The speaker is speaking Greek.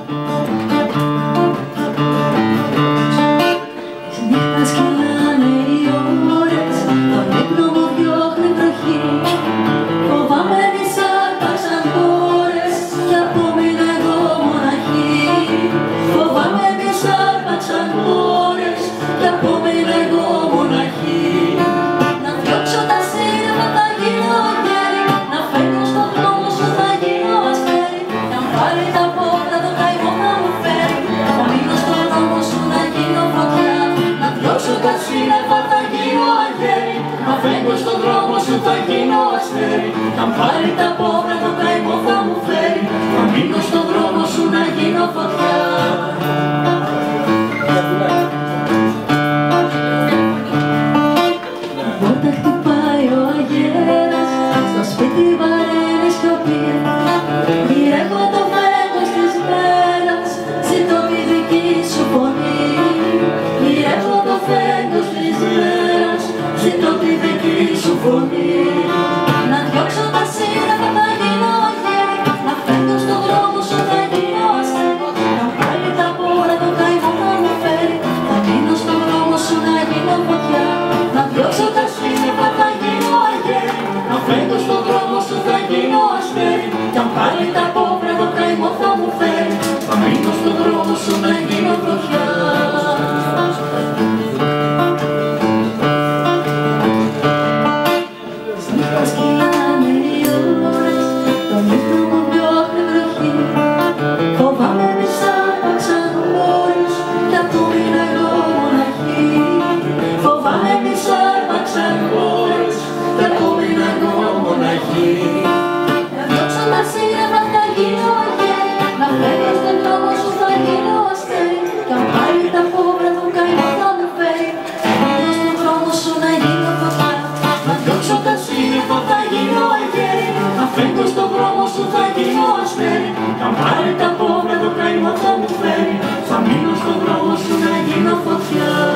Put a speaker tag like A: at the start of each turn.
A: Στον δρόμο σου θα γίνω αστέρι. Αν πάρει τα πόδια το καημό θα μου φέρει. Θα μείνω στον δρόμο σου να γίνω φωτιά. Πόρτα χτυπάει ο αγέρας, στο σπίτι βαραίνει σιωπή. Γυρεύω το φέγγος της μέρας, ζητώ τη δική σου φωνή. Γυρεύω το φέγγος της μέρας, ζητώ τη δική σου φωνή. Να διώξω τα σύννεφα θα γίνω αγέρι. Να φεύγω στον δρόμο σου θα γίνω αστέρι. Να πάλι τα πόρα το καημό θα μου φέρει. Θα μείνω στον δρόμο σου να γίνω φωτιά. Να διώξω τα σύννεφα θα γίνω αγέρι. Να φεύγω στον δρόμο σου θα γίνω αστέρι. Κι αν πάλι τα πόρα το καημό θα μου φέρει. Θα μείνω στον δρόμο σου να γίνω φωτιά. Φεύγω στον δρόμο σου θα γίνω αστέρι. Κι αν πάρει τα πόδια το καημό θα μου φέρει. Θα μείνω στον δρόμο σου να γίνω φωτιά.